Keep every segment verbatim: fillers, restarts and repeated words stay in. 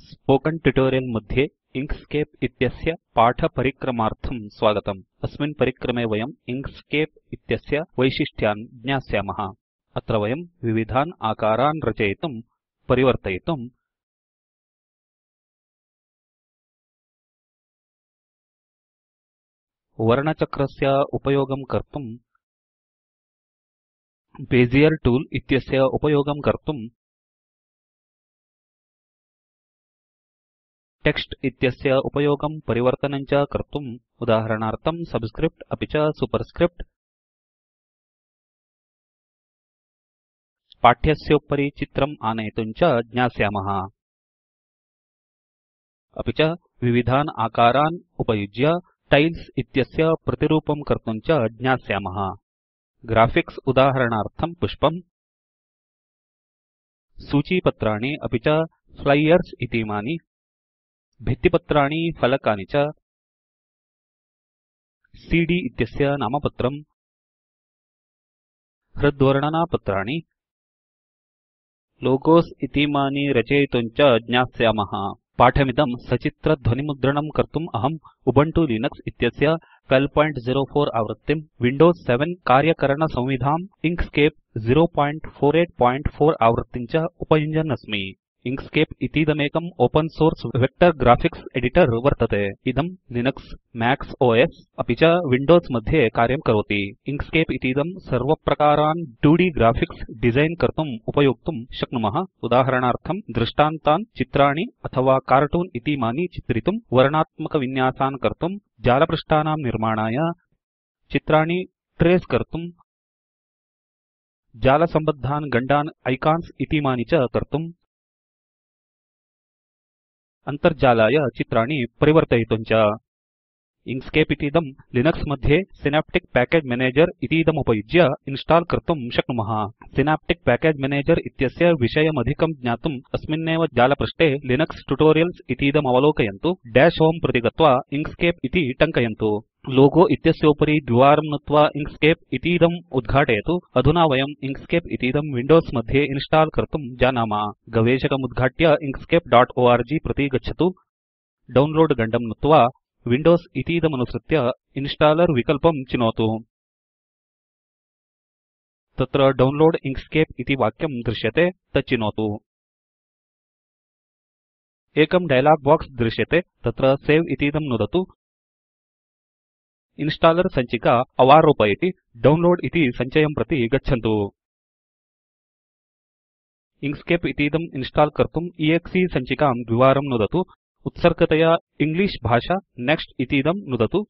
Spoken tutorial मध्ये इंक्स्केप इत्यस्य पाठपरिक्रमार्थं स्वागतम्। अस्मिन् परिक्रमे वयम् इंक्स्केप इत्यस्य वैशिष्ट्यान् ज्ञास्यामः। अत्र वयं विविधान् आकारान् रचयितुं परिवर्तयितुं वर्णचक्रस्य उपयोगं कर्तुं बेजियर टूल इत्यस्य उपयोगं कर्तुं टेक्स्ट इत्यस्य उपयोगं परिवर्तनं च कर्तुं उदाहरणार्थं सबस्क्रिप्ट अपि च सुपरस्क्रिप्ट पाठ्यस्योपरि चित्रम् आनयितुं च ज्ञास्यामः। अपि च विविधान् आकारान् उपयुज्य टाइल्स् इत्यस्य प्रतिरूपं कर्तुं च ज्ञास्यामः। ग्राफिक्स् उदाहरणार्थं पुष्पम्, सूचीपत्राणि अपि च फ्लायर्स् इतीमानि, भित्तिपत्राणि फलकानि च, सीडी इत्यस्य नामपत्रम्, हृद्वर्णनापत्राणि, लोगोस् इतीमानि रचयितुं च ज्ञास्यामः। पाठमिदं सचित्रध्वनिमुद्रणं कर्तुम् अहम् उबुन्तु लिनक्स इत्यस्य ट्वेल्व पॉइंट ज़ीरो फोर आवृत्तिं, विंडोज सेवन कार्यकरणसंविधाम् Inkscape zero point four eight point four आवृत्तिं च उपयुञ्जन् अस्मि। इंक्स्केप इतीदमेकम् open source vector graphics editor वर्तते। इदं लिनक्स, मैक्स ओएस अपि च विंडोज मध्ये कार्यं करोति। इंक्स्केप इतीदं सर्वप्रकारान् टू डी ग्राफिक्स डिजाइन कर्तुम् उपयोक्तुं शक्नुमः। उदाहरणार्थं दृष्टान्तान्, चित्राणि अथवा कार्टून इतीमानि चित्रितुं, वर्णात्मकविन्यासान् कर्तुं, जालपृष्ठानां निर्माणाय, चित्राणि ट्रेस कर्तुं, जालसम्बद्धान् गण्डान् आइकॉन्स् इतीमानि च कर्तुं, अन्तर्जालाय चित्राणि परिवर्तयितुं च। इंक्स्केप इतीदं लिनक्स मध्ये सिनेप्टिक् पैकेज मैनेजर इतीदमुपयुज्य इंस्टॉल कर्तुं शक्नुमः। सिनेप्टिक् पैकेज मैनेजर इत्यस्य विषयमधिकं ज्ञातुम् अस्मिन्नेव जालपृष्ठे लिनक्स ट्यूटोरियल्स् इतीदम् अवलोकयन्तु। डैश होमे प्रति गत्वा इंक्स्केप इति टङ्कयन्तु। लोगो इत्यस्योपरि द्विवारं नुत्वा इंक्स्केप इतीदम् उद्घाटयतु। अधुना वयम् इंक्स्केप इतीदं विंडोज मध्ये इंस्टॉल कर्तुं जानामः। गवेषकमुद्घाट्य इंक्स्केप डॉट ओर्ग प्रति गच्छतु। डाउनलोड गण्डं नुत्वा विंडोज इतीदमनुसृत्य इंस्टॉलर विकल्पं चिनोतु। तत्र डाउनलोड इंक्स्केप इति वाक्यं दृश्यते, तत् चिनोतु। एकं डायलॉग बॉक्स दृश्यते, तत्र सवे इतीदं नुदतु। इंस्टॉलर सञ्चिका अवारोपयति। डाउनलोड इति सञ्चयं प्रति गच्छन्तु। इंक्स्केप इतीदं इंस्टॉल कर्तुं एक्से सञ्चिकां द्विवारं नुदतु। उत्सर्गतया इंग्लिश भाषा नेक्स्ट इतीदं नुदतु।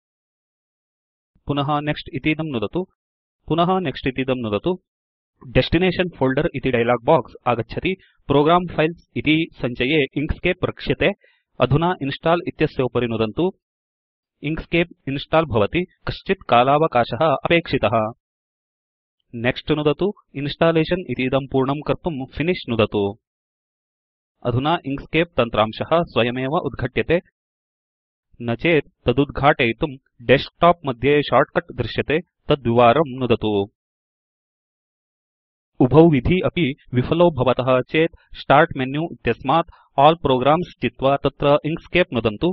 पुनः नेक्स्ट इतीदं नुदतु। पुनः नेक्स्ट इतीदं नुदतु। डेस्टिनेशन फोल्डर इति डायलॉग बॉक्स आगच्छति। प्रोग्राम फाइल्स् इति सञ्चये इंक्स्केप रक्ष्यते। अधुना इंस्टॉल इत्यस्य उपरि नुदन्तु। इंक्स्केप इंस्टॉल भवति। कश्चित् कालावकाशः अपेक्षितः। नेक्स्ट नुदतु। इंस्टॉलेशन इतीदं पूर्णं कर्तुं फिनिश नुदतु। अधुना इंक्स्केप तन्त्रांशः स्वयमेव उद्घट्यते। न चेत् तदुद्घाटयितुं डेस्कटॉप मध्ये शॉर्टकट दृश्यते, तद्द्विवारं नुदतु। उभौ विधि अपि विफलौ भवतः चेत् स्टार्ट मेन्यू इत्यस्मात् all प्रोग्राम्स् चित्वा तत्र इंक्स्केप नुदन्तु।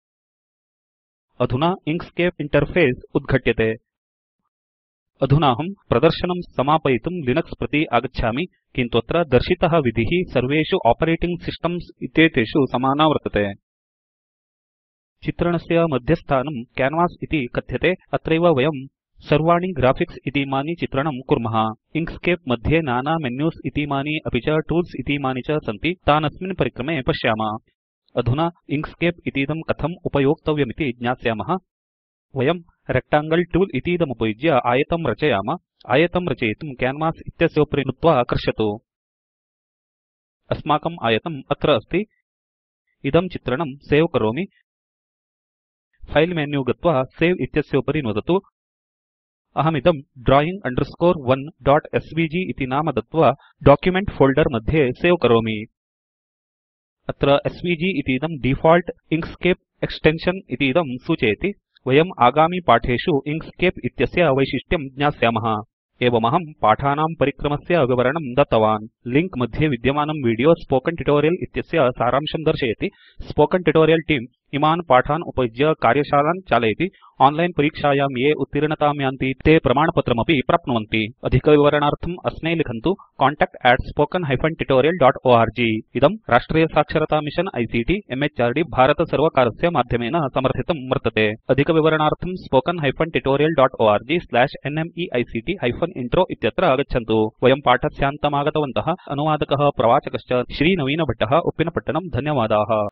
अधुना इंक्स्केप इंटरफेस उद्घट्यते। अधुना अहं प्रदर्शनं समापयितुं लिनक्स प्रति आगच्छामि, किन्तु अत्र दर्शितः विधिः सर्वेषु ऑपरेटिंग सिस्टम्स् इत्येतेषु समाना वर्तते। चित्रणस्य मध्यस्थानं कैनवास इति कथ्यते। अत्रैव वयं सर्वाणि ग्राफिक्स् इतीमानि चित्रणं कुर्मः। इंक्स्केप मध्ये नाना मेन्यूस् इतीमानि अपि च टूल्स् इतीमानि च सन्ति। तान् अस्मिन् परिक्रमे पश्यामः। अधुना इंक्स्केप इतीदं कथम् उपयोक्तव्यमिति ज्ञास्यामः। वयं रेक्टांगल टूल इतीदमुपयुज्य आयतं रचयाम। आयतं रचयितुं कैनवास इत्यस्योपरि नुत्वा कर्षतु। अस्माकम् आयतम् अत्र अस्ति। इदं चित्रणं सेव् करोमि। फाइल मेन्यू गत्वा सवे इत्यस्योपरि नुदतु। अहमिदं drawing underscore one dot SVG इति नाम दत्वा डॉक्युमेंट फोल्डर मध्ये सेव् करोमि। अत्र एसवीजी इतीदं डिफॉल्ट् इंक्स्केप एक्सटेन्शन् इतीदं सूचयति। वयम् आगामी पाठेषु इंक्स्केप इत्यस्य वैशिष्ट्यं ज्ञास्यामः। एवमहं पाठानां परिक्रमस्य विवरणं दत्तवान् लिंक मध्ये विद्यमानं वीडियो स्पोकेन ट्यूटोरियल् इत्यस्य सारांशं दर्शयति स्पोकेन ट्यूटोरियल् टीम इमान् पाठान् उपयुज्य कार्यशालान् चालयति ऑनलाइन परीक्षायां ये उत्तीर्णतां यान्ति ते प्रमाणपत्रमपि प्राप्नुवन्ति अधिकविवरणार्थम् अस्मै लिखन्तु contact at spoken hyphen tutorial dot org इदं राष्ट्रिय साक्षरता मिशन आईसीटी म्हृद् भारतसर्वकारस्य माध्यमेन समर्थितं वर्तते अधिकविवरणार्थं spoken hyphen tutorial dot org slash NMEICT hyphen intro इत्यत्र गच्छन्तु वयं पाठस्यान्तमागतवन्तः अनुवादकः प्रवाचकश्च श्रीनवीनभट्टः उप्पिनपट्टनं धन्यवादाः।